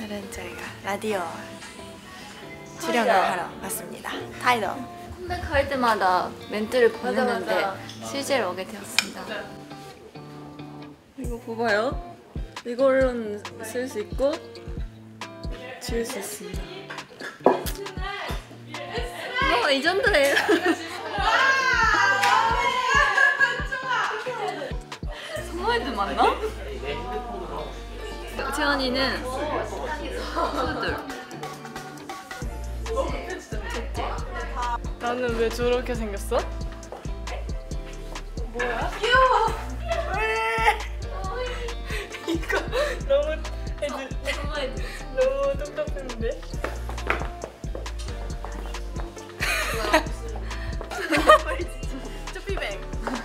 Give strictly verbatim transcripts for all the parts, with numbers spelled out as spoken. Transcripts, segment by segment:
오늘은 저희가 라디오 출연을 하러 왔습니다. 타이더. 컴백할 때마다 멘트를 보냈는데 실제로 오게 되었습니다. 이거 봐봐요. 이걸로는 쓸 수 있고 지울 수 있습니다. 어, 이 정도예요. 스모이드 맞나? 채원이는 수들. 나는 왜 저렇게 생겼어? 뭐야? 귀여워! 왜? 이거 너무 애들 너무 똑똑한데? 쭈삐뱅.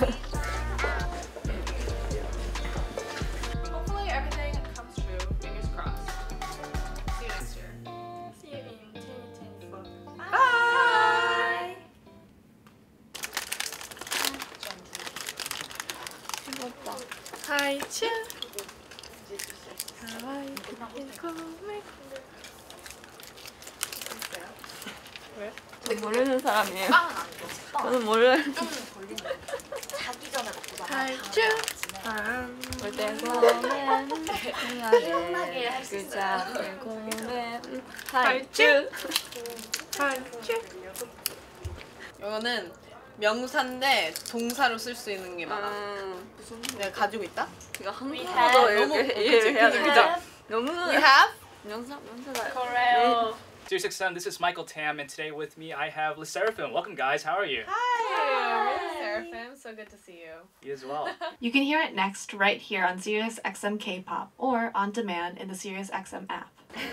Hopefully everything comes true. Fingers crossed. See you next year. See you in twenty twenty-four. Bye! 이거 봐. 하이츄. 하와이 코메. 왜? 모르는 사람이에요. 빵은 안 줘. 저는 몰라요. 좀 걸린다. 자기 전에 먹고 나면 하이츄. 아. 볼때 고맨 시원하게 그자 고맨 하이츄. 하이츄. 이거는 명사인데 동사로 쓸 수 있는 게 많아. 음, 내가 가지고 있다? 이거 have. 한국어도 너무 이렇게 그치, 이해를 해야 그치, 되죠. 너무 We have? 명사 명사가 그래요. Sirius X M, this is Michael Tam, and today with me I have Le Seraphim. Welcome, guys. How are you? Hi. Seraphim, so good to see you. You as well. You can hear it next right here on Sirius X M K-pop or on demand in the Sirius X M app.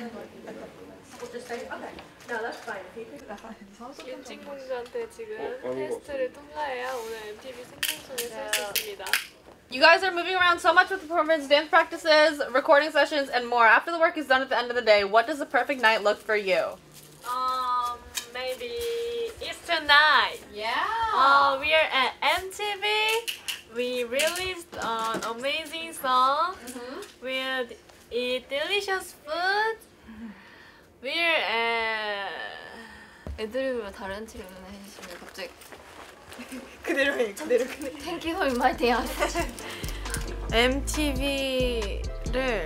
김진공주한테 지금 테스트를 통과해야 오늘 엠티비 생방송에 설 수 있습니다. You guys are moving around so much with performance, dance practices, recording sessions, and more. After the work is done at the end of the day, what does the perfect night look for you? Um, maybe Easter night. Yeah. Uh, we are at M T V. We released an amazing song. We'll eat delicious food. We're at 애드립으로 다른 치료를 해주시면 갑자기 그대로 해, 그대로 그대로. Thank you for inviting us. 엠티비를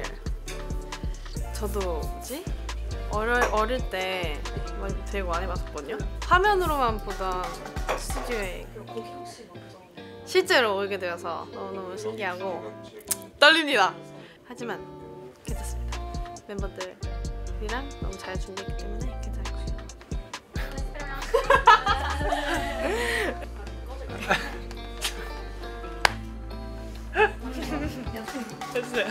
저도 뭐지? 어릴, 어릴 때 막 되게 많이 봤었거든요. 화면으로만 보던 스튜디오에 실제로 오게 되어서 너무너무 신기하고 떨립니다. 하지만 괜찮습니다. 멤버들이랑 너무 잘 준비했기 때문에 괜찮을 거예요. 됐어요.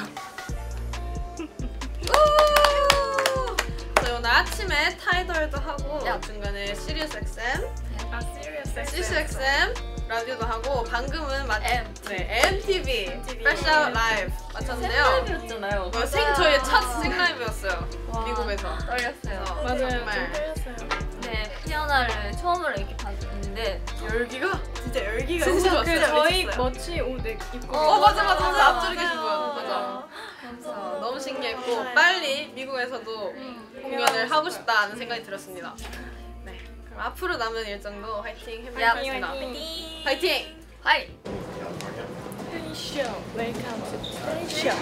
저희 오늘 아침에 타이덜도 하고 야. 중간에 시리우스 엑스엠, 아, serious 시리우스 엑스엠 라디오도 하고 방금은 마, M. 네, 엠티비 Fresh Out Live 마쳤는데요. 생라이브였잖아요. 이거 생 저희의 첫 생라이브였어요. 미국에서. 떨렸어요. 맞아요. 정말. 좀 떨렸어요. 네, 피아노를 처음으로 이렇게 봤는데 열기가 진짜 열기가 진짜 너무 그 좋았어요. 저희 미쳤어요. 멋지 옷 입고 어 맞아 맞아 맞아 맞아. 앞쪽에 계신 분 맞아. 그래서 너무 신기했고 빨리 미국에서도 공연을 하고 싶다는 생각이 들었습니다. 네, 그럼 앞으로 남은 일정도 화이팅 해보겠습니다. 화이팅! 화이팅! 하이! show. Welcome to today's show.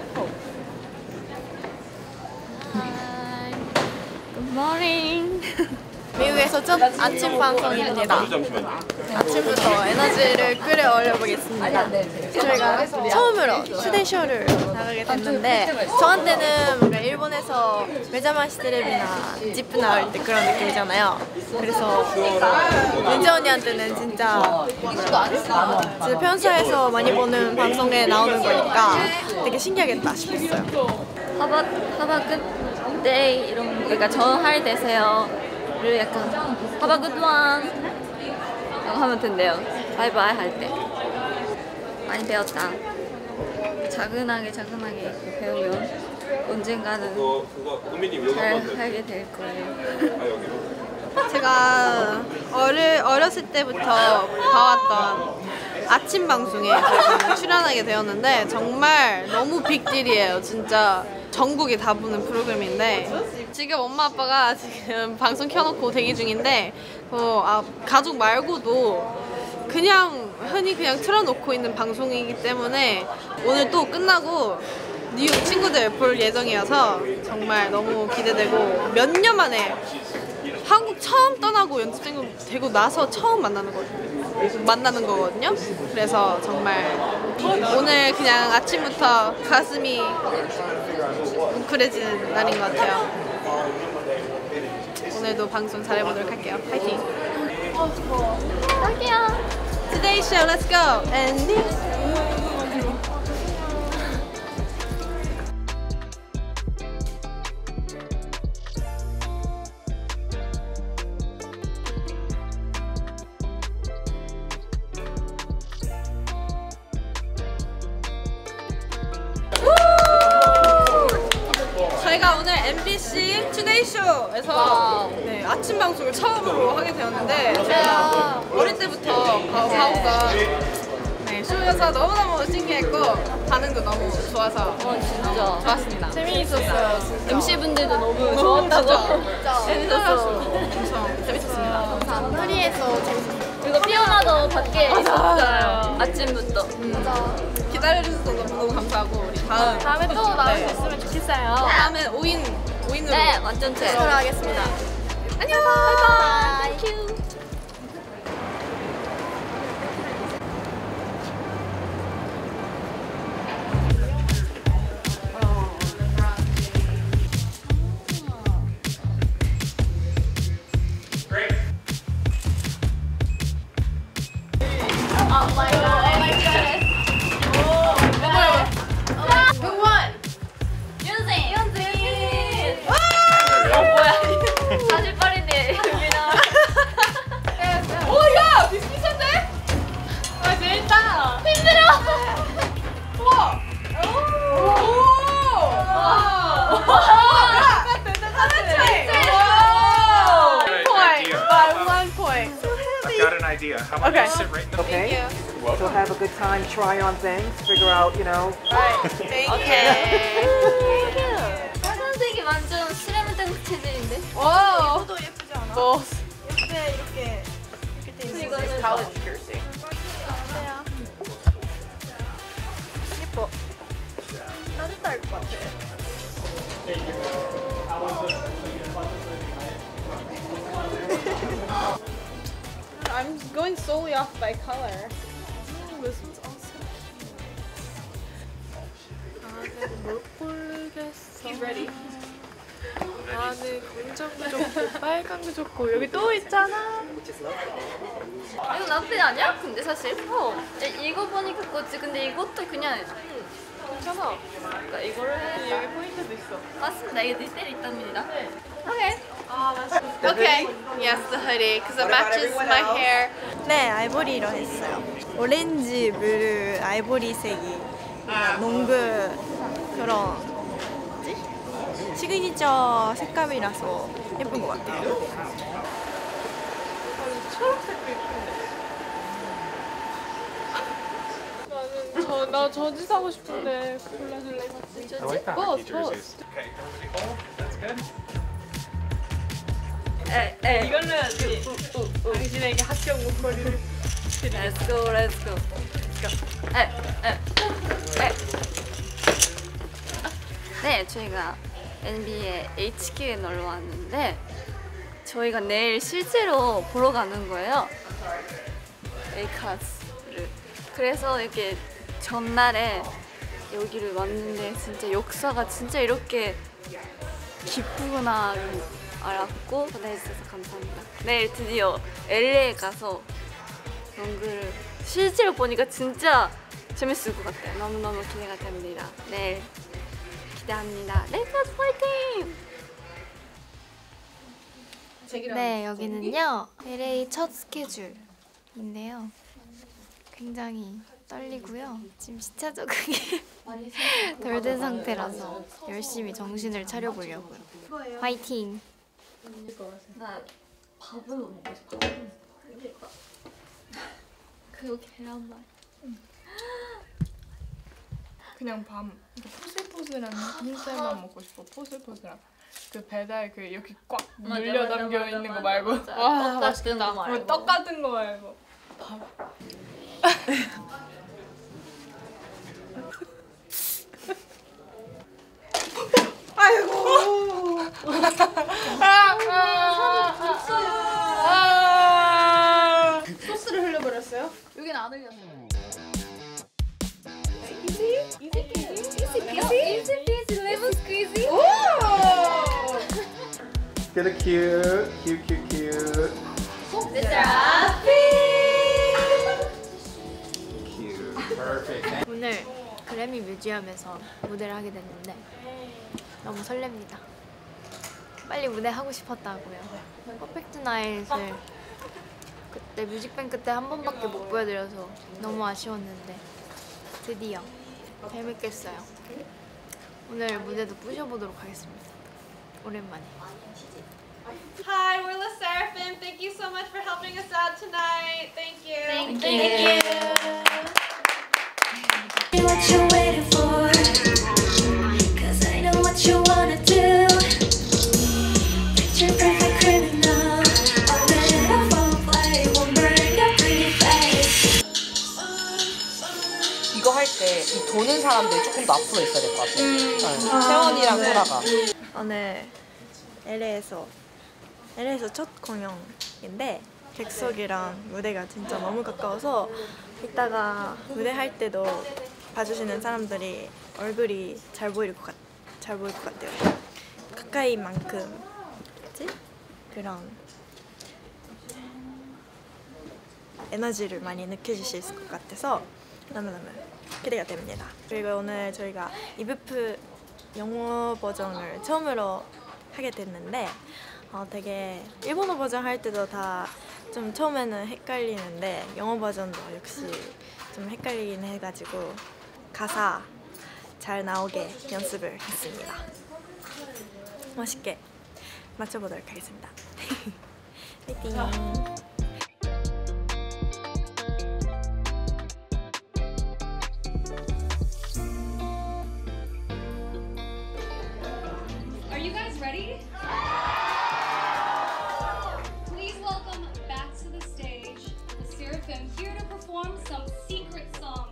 Hi. Good morning. 미국에서 첫 아침 방송입니다. 아침부터 에너지를 끌어올려 보겠습니다. 저희가 처음으로 휴대쇼를 나가게 됐는데 저한테는 뭔가 일본에서 메자마시 테레비나 지프 나올 때 그런 느낌이잖아요. 그래서 민재 언니한테는 진짜 진짜 평소에서 많이 보는 방송에 나오는 거니까 되게 신기하겠다 싶었어요. 하바 하바 굿데이 이런 그러니까 좋은 하루 되세요를 약간 하바 굿원 이거 하면 된대요. 바이바이 할 때 많이 배웠다. 차근하게 차근하게 이렇게 배우면 언젠가는 그거 그거 은민이 잘 여기 하게 될 거예요. 아 여기로. 제가 어릴, 어렸을 때부터 봐왔던 아침 방송에 제가 출연하게 되었는데 정말 너무 빅딜이에요. 진짜 전국이 다 보는 프로그램인데 지금 엄마 아빠가 지금 방송 켜놓고 대기 중인데 어, 아, 가족 말고도 그냥 흔히 그냥 틀어놓고 있는 방송이기 때문에 오늘 또 끝나고 뉴욕 친구들 볼 예정이어서 정말 너무 기대되고 몇 년 만에 한국 처음 떠나고 연습생 되고 나서 처음 만나는 거 만나는 거거든요. 그래서 정말 오늘 그냥 아침부터 가슴이 뭉클해지는 날인 것 같아요. 오늘도 방송 잘해보도록 할게요. 파이팅! 딱이야. Today's show, let's go! Ending! 저희가 오늘 엠비씨 투데이 쇼에서 네, 아침 방송을 처음으로 하게 되었는데 제가 어릴 때부터 바오바오가 네, 쇼여서 너무너무 신기했고 반응도 너무 좋아서 어 진짜 좋았습니다. 재미있었어요. 엠씨분들도 너무 좋았다고. 재밌었어. 엄청 재밌었습니다. 파리에서 재밌었어요. 그리고 피오나도 밖에 있었어요. 아침부터. 기다려주셔서 너무너무 감사하고 우리 다음 다음에 또 나올 수 네. 있으면 좋겠어요. 다음에 오 인 오 인으로 네, 완전체. 하겠습니다. 안녕. 바이바이. 땡큐. 사실 빠른데 유나. 오야 비슷비슷한데? 아 재밌다. 힘들어. 우와. 오. 와. 똑같아 똑같아. Point. By one point. I've got an idea. How about Okay. you sit right in the Okay. So have a good time, try on things, figure out, you know. Thank 오케이. 파란색이 완전 스램덩크 체질인데. 와. 도 예쁘지 않아? 뭐. 이렇게 이렇게 이렇게 돼 있는 이거는 college jersey. 예뻐. 따뜻할 것 같아. I'm going solely off by color. Oh, this one's awesome. 나는 못 고르겠어. He's ready. 나는 공정도 좋고 빨간도 좋고 여기 또 있잖아. 이거 나쁘지 않냐? 근데 사실. 어. 이- 이거 보니까 그거지. 근데 이것도 그냥 괜찮아. 그러니까 이거를 해. 여기 포인트도 있어. 맞습니다. 이게 디테일이 있답니다. 오케이. Okay. Yes, the hoodie because it matches my hair. 네, 아이보리로 했어요. 오렌지, 블루, 아이보리색이 농구 그런 뭐지? 시그니처 색감이라서 예쁜 것 같아요. 초록색도 예쁜데. 나는 저 나 저지 사고 싶은데 골라줄래 같이. I like the Both, hockey both. jerseys. Okay, over the hole. That's good. 에, 에. 이걸로 해야지. 당신에게 합격 목걸이를. Let's go, let's go. 에, 에, 에. 네, 저희가 엔비에이 에이치큐에 놀러 왔는데 저희가 내일 실제로 보러 가는 거예요. 레이커스를. 그래서 이렇게 전날에 여기를 왔는데 진짜 역사가 진짜 이렇게 깊구나 알았고 전해주셔서 감사합니다. 내일 드디어 엘에이 가서 농구를 실제로 보니까 진짜 재밌을 것 같아요. 너무너무 기대가 됩니다. 내일 기대합니다. 레이커스 파이팅! 네, 여기는요 엘에이 첫 스케줄인데요. 굉장히 떨리고요. 지금 시차 적응이 덜 된 상태라서 열심히 정신을 차려보려고요. 화이팅! 나 밥을 먹고 싶어. 그리고 계란말. 그냥 밤. 이거 풀세트 포슬포슬한 흰쌀만 먹고 싶어. 포슬포슬한. 그 배달 그 이렇게 꽉 맞아, 눌려 맞아, 담겨 맞아, 있는 거 맞아, 말고. 맞아. 와 떡 같은 거 말고. 떡 같은 거 말고. 아이고. 소스를 흘려버렸어요? 여긴 안 흘렸어. Easy? Easy peasy? Easy peasy? Easy peasy lemon squeezy. Get a cute, cute, cute, cute. Cute. Perfect. 오늘 그래미 뮤지엄에서 무대를 하게 됐는데 너무 설렙니다. 빨리 무대 하고 싶었다고요. 퍼펙트 나잇을 그때 뮤직뱅크 때 한 번밖에 못 보여드려서 너무 아쉬웠는데 드디어 재밌겠어요. 오늘 무대도 부셔보도록 하겠습니다. 오랜만에. Hi, we're Le Seraphim. Thank you so much for helping us out tonight. Thank you. Thank you. What you waiting for? Cause I know what you wanna do. Picture perfect criminal. A little foreplay won't burn your pretty face. 이거 할 때 이 도는 사람들이 조금 더 앞으로 있어야 될 것 같아요. 네. 채원이랑 소라가. 오늘 엘에이에서 엘에이에서 첫 공연인데 객석이랑 무대가 진짜 너무 가까워서 이따가 무대 할 때도 봐주시는 사람들이 얼굴이 잘 보일 것 같, 잘 보일 것 같아요. 가까이만큼 뭐지? 그런 에너지를 많이 느껴주실 것 같아서 너무너무 기대가 됩니다. 그리고 오늘 저희가 이브프 영어 버전을 처음으로 하게 됐는데 어, 되게 일본어 버전 할 때도 다 좀 처음에는 헷갈리는데 영어 버전도 역시 좀 헷갈리긴 해가지고 가사 잘 나오게 연습을 했습니다. 멋있게 맞춰보도록 하겠습니다. 화이팅! Are you guys ready? Please welcome back to the stage the Seraphim here to perform some secret songs.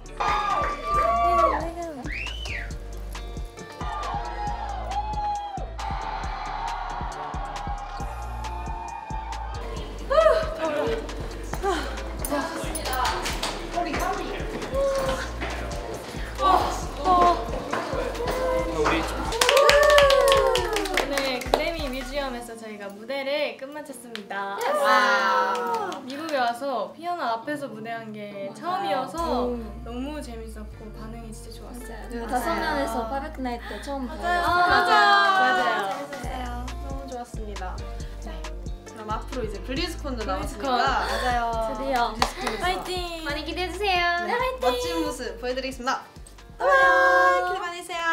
오늘 그래미 뮤지엄에서 저희가 무대를 끝마쳤습니다. 미국에 와서 피아노 앞에서 무대한 게 처음이어서 너무 재밌었고 반응이 진짜 좋았어요. 그리고 다섯 명에서 퍼펙트 나잇 때 처음 보여요. 맞아요. 맞아요. 너무 좋았습니다. 네. 그럼 앞으로 이제 블리즈콘도 블리즈콘. 나왔으니까 맞아요. 드디어 파이팅! 많이 기대해주세요. 네, 멋진 모습 보여드리겠습니다. 안녕! 기대 많이 해주세요.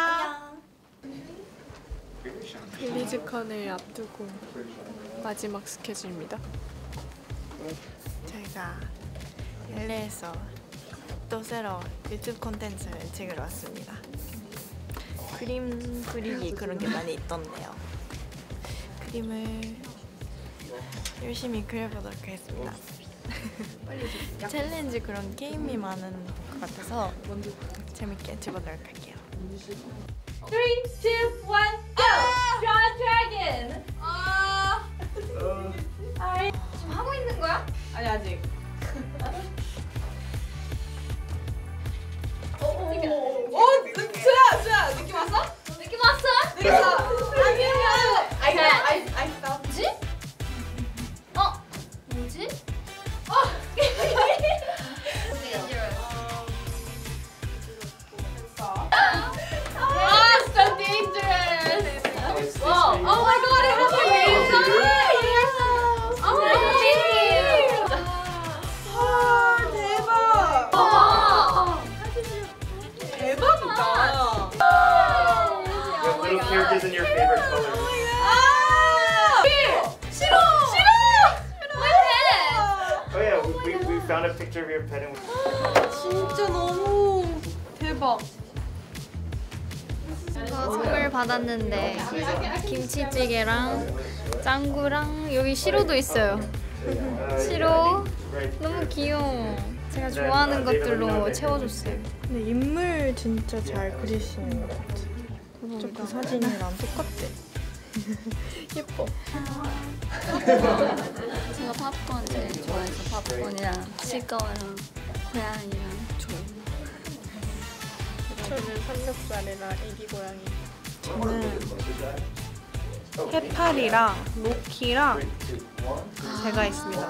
블리즈컨을 앞두고 마지막 스케줄입니다. 저희가 엘에이에서 또 새로 유튜브 콘텐츠를 찍으러 왔습니다. 그림 그리기 그런 게 많이 있던데요. 그림을 열심히 그려보도록 하겠습니다. 챌린지 그런 게임이 많은 것 같아서 재밌게 찍어보도록 할게요. three, two, one, go! Draw a dragon! 아, Alright. 지금 하고 있는 거야? 아니 아직. 오, 오, 좋아, 좋아. 느낌 왔어? 느낌 왔어? 느낌 왔어. 아니야. I Okay. I I felt. 뭐지? 어? 뭐지? Ah, so dangerous. Whoa. Oh my god, it has my name on it. Oh my god. 아, 대박. 대박이다. With little characters in your favorite colors. 아! 싫어. 싫어. Oh yeah, we, we found a picture of your pet and 진짜 너무 대박. 선물 받았는데 김치찌개랑 짱구랑 여기 시로도 있어요. 시로 너무 귀여워. 제가 좋아하는 것들로 채워줬어요. 근데 인물 진짜 잘 그리시는 것 같아. 진짜 그 사진이랑 똑같대. 예뻐. 제가 팝콘 제일 좋아해서 팝콘이랑 치과랑 고양이랑 좋아해요. 저는 삼겹살이랑 애기 고양이. 저는 해파리랑 로키랑 제가 있습니다.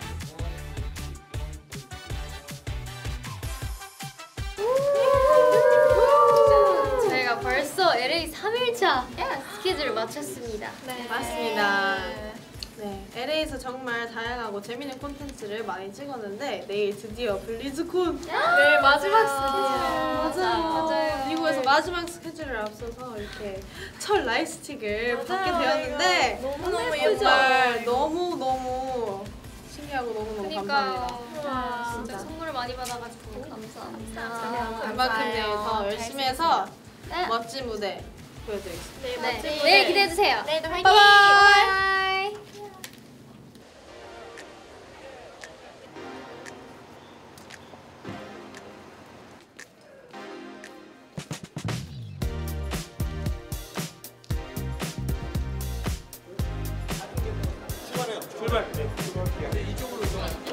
저희가 벌써 엘에이 삼 일차 스케줄을 마쳤습니다. 네, 맞습니다. 네, 엘에이에서 정말 다양하고 재밌는 콘텐츠를 많이 찍었는데 내일 드디어 블리즈콘 네, 마지막 스케줄. 맞아요. 맞아요. 미국에서 마지막 스케줄을 앞서서 이렇게 첫 라이스틱을 받게 되었는데 너무너무 정말 너무너무 신기하고 너무너무 감사합니다. 와, 진짜 선물을 많이 받아가지고 감사합니다. 그만큼요 더 열심히 해서 네. 멋진 무대 보여드리겠습니다. 네, 멋진 네. 무대. 내일 기대해주세요. 내일도 화이팅! 바이바이. 출발. 네, 이쪽으로 이동하시죠.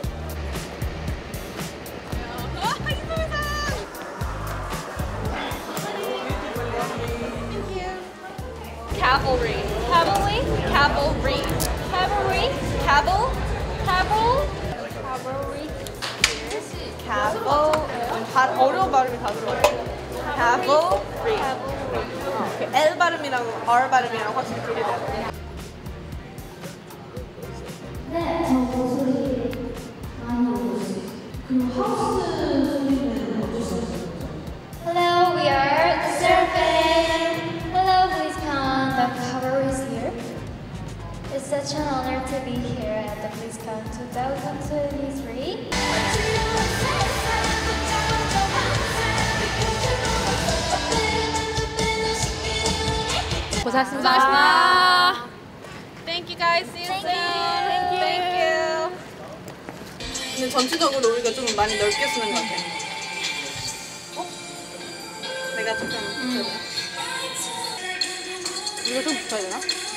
Cavalry. Cavalry. Cavalry. Cavalry. Caval. Caval. Cavalry. Caval. 발 어려운 발음이 다 들어가요. Cavalry. 그 L 발음이랑 R 발음이랑 확실히 분리돼요. 네, 저 목소리 많이 오셨어요. 그리고 하우스 소리는 어떠셨어요? Hello, we are the Seraphim. Hello, BlizzCon. The Cavalry is here. It's such an honor to be here at the BlizzCon twenty twenty-three. 고생하셨습니다. 고생하셨습니다. Thank you guys. See you soon. Thank you. Thank you. 근데 전체적으로 우리가 좀 많이 넓게 쓰는 것 같아. 어? 내가 조금 음. 우리가 좀 붙어야 되나?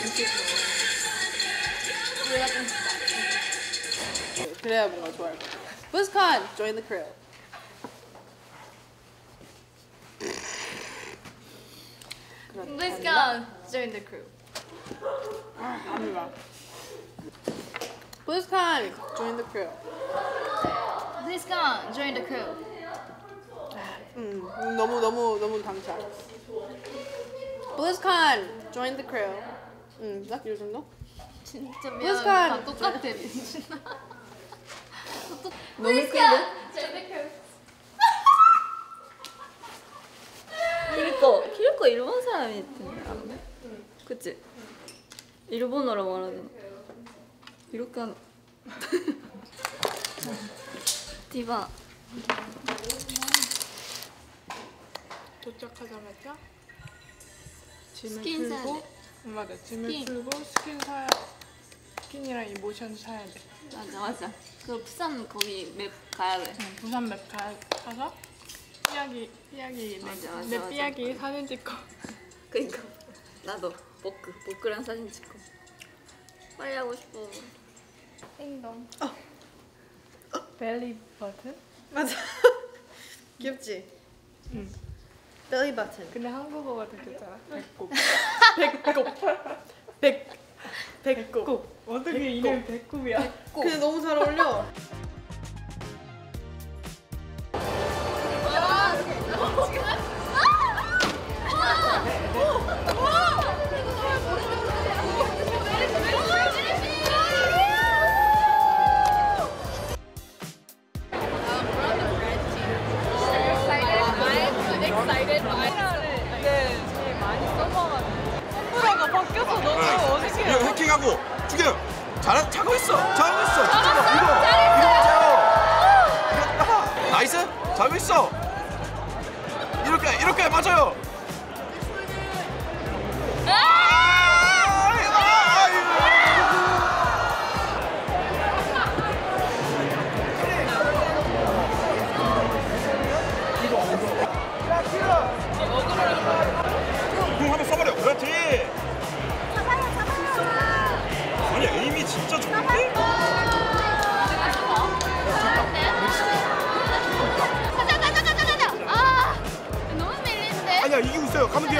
우리가 좀 붙어. 그래야 뭔가 좋아할 것 같아. BlizzCon, join the crew. BlizzCon, join the crew. 아니야. BlizzCon, join the crew. BlizzCon, join the crew. 음, 너무 너무 너무 당차. BlizzCon, join the crew. 음, 딱 이 정도? 진짜 BlizzCon. 다 똑같아. 너무 큰데? join the crew. 키리코, 키리코 일본 사람이 있던데 알아? 그치? 일본어로 말하는 이렇게 하는 디바 도착하자마자 짐을 스킨 사야 풀고 돼. 응, 맞아 짐을 스킨. 풀고 스킨 사야 스킨이랑 이 모션 사야 돼. 맞아 맞아 그 부산 거기 맵 가야 돼. 응, 부산 맵 가, 가서 삐약이 삐약이 맞아, 내, 맞아, 내 맞아. 삐약이 사진 찍고 그니까 나도 보크 보크랑 사진 찍고 빨리 하고 싶어. 띵동. 벨리 버튼? 맞아. 귀엽지? 응. 벨리 버튼. 근데 한국어가 더 귀엽잖아. 배꼽. 배꼽. 백. 배꼽. 어떻게 이름 배꼽이야? 근데 너무 잘 어울려. 이거 해킹하고 죽여. 잘 차고 있어. 차고 있어. 이거 이거 맞아요. 이겼다. 나이스. 차고 있어. 이렇게 이렇게 맞아요.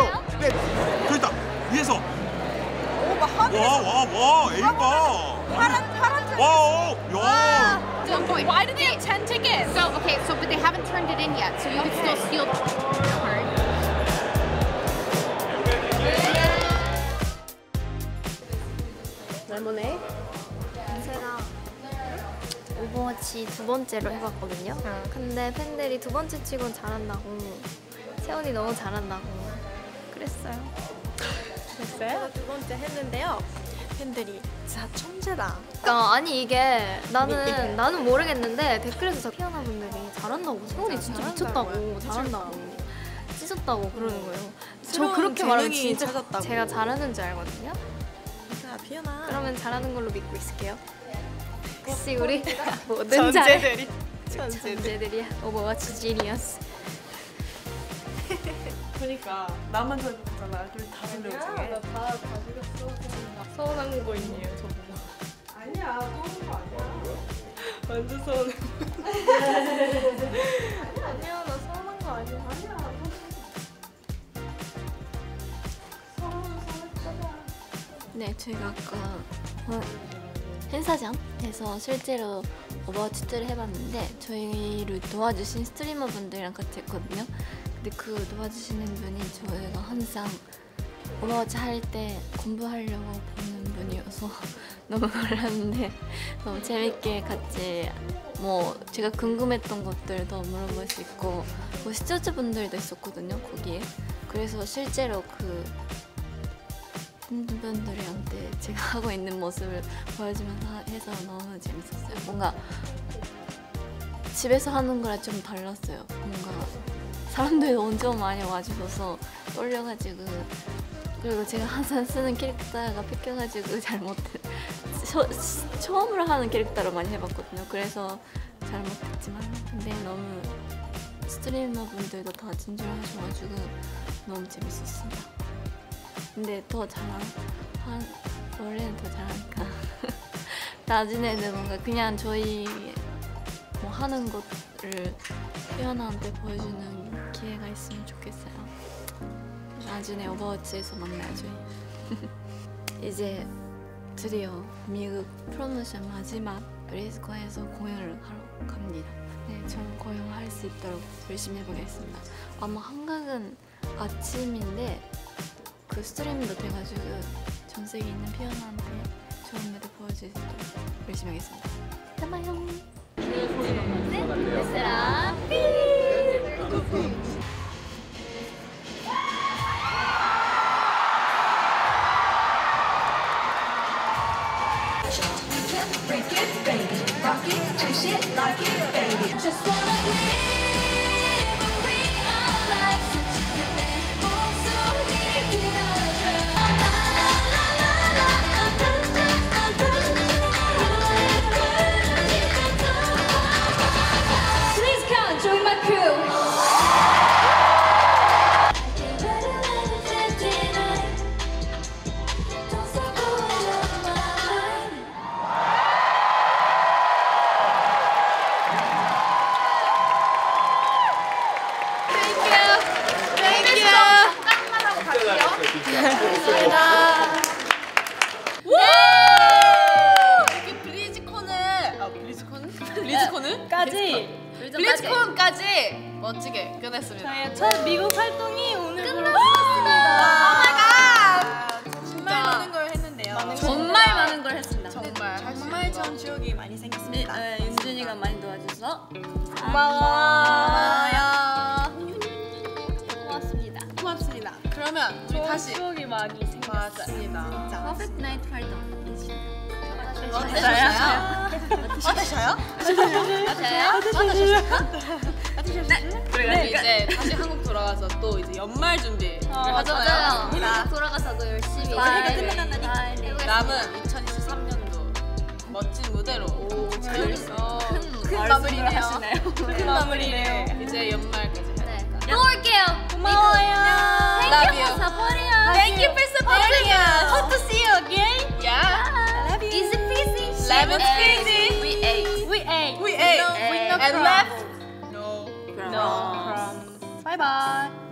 어, 네, 저기 있다. 위에서. 오, 막 하늘에서. 와, 와, 와, 에임 봐. 파란 파란. 와, 야. One point. Why did they have ten tickets? So okay, so but they haven't turned it in yet, so you can still steal the card. 레모네. 제가 오버워치 두 번째로 해봤거든요. 근데 팬들이 두 번째 치곤 잘한다고, 채원이 너무 잘한다고 그랬어요. 제가 두 번째 했는데요. 팬들이 진짜 천재다. 그러니까 아니 이게 나는 나는 모르겠는데 댓글에서 저 피아나 분들이 잘한다고, 채원이 진짜 미쳤다고, 잘한다고, 찢었다고 그러는 거예요. 저 그렇게 말하면 진짜 찾았다고. 제가 잘하는 줄 알거든요. 자, 피아나. 그러면 잘하는 걸로 믿고 있을게요. 혹시 우리 뭐든 전제들이. 잘 전제들이 오버워치 지니어스. 그러니까 나만 잘 보잖아. 둘 다 들려 중에. 나다 가지고 서운한 거 있네요, 저보고. 아니야, 서운한 거 아니야. 완전 서운해. 아니야, 나 서운한 거 아니야. 아니야. 네, 저희가 아까 어, 행사장에서 실제로 오버워치 를 해봤는데 저희를 도와주신 스트리머 분들이랑 같이 했거든요. 근데 그 도와주시는 분이 저희가 항상 오버워치 할 때 공부하려고 보는 분이어서 너무 놀랐는데 너무 재밌게 같이 뭐 제가 궁금했던 것들도 물어볼 수 있고 뭐 시청자분들도 있었거든요, 거기에. 그래서 실제로 그 팬분들한테 제가 하고 있는 모습을 보여주면서 해서 너무 재밌었어요. 뭔가 집에서 하는 거랑 좀 달랐어요. 뭔가 사람들이 엄청 많이 와주셔서 떨려가지고, 그리고 제가 항상 쓰는 캐릭터가 뺏겨가지고 잘 못해. 처, 처음으로 하는 캐릭터로 많이 해봤거든요. 그래서 잘 못했지만 근데 너무 스트리머 분들도 다 진출하셔가지고 너무 재밌었습니다. 근데 더 잘한, 한, 원래는 더 잘하니까 나중에는 뭔가 그냥 저희 뭐 하는 것을 피아나한테 보여주는 기회가 있으면 좋겠어요. 나중에 오버워치에서 만나요, 저희. 이제 드디어 미국 프로모션 마지막 브리즈콘에서 공연을 하러 갑니다. 네, 저는 공연할 수 있도록 열심히 해보겠습니다. 아마 한국은 아침인데 그 스트리밍도 돼가지고 전 세계에 있는 피아노한테 좋은 무대 보여줄 수 있도록 열심히 하겠습니다. 안녕. 네, 레스라 Break it, baby. Rock it, twist it, like it, baby. Just wanna live and breathe our lives. 내 목소리 들어줘. Please come join my crew. 이렇게 브리즈콘을 아 브리즈콘? 브리즈콘을까지 브리즈콘까지 멋지게 끝냈습니다. 저희의 첫 미국 활동이 오늘 끝났습니다. 오마이갓! 정말 많은 걸 했는데요. 정말 많은 걸 했습니다. 정말 정말 참 추억이 많이 생겼습니다. 네, 윤준이가 많이 도와줘서 고마워요. 고맙습니다. 고맙습니다. 그러면 우리 다시 추억이 많이 생겼어요. 맞습니다. 퍼펙트 나이트 활동 어떠셨어요? 어떠셔요? 어떠셔요? 네. 그리고 이제 다시 한국 돌아가서 또 이제 연말 준비를 하잖아요. 맞아요. 돌아가서도 열심히 남은 이천이십삼 년도 멋진 무대로 큰 마무리네요. 큰 마무리네요. 이제 연말까지. 또 올게요. 고마워요. Thank you for supporting us. Thank you for supporting us. Hope to see you again. Yeah. I love you. Easy peasy. Lemon squeezy. We ate. We ate. We ate. No, and left. No. No. Bye bye.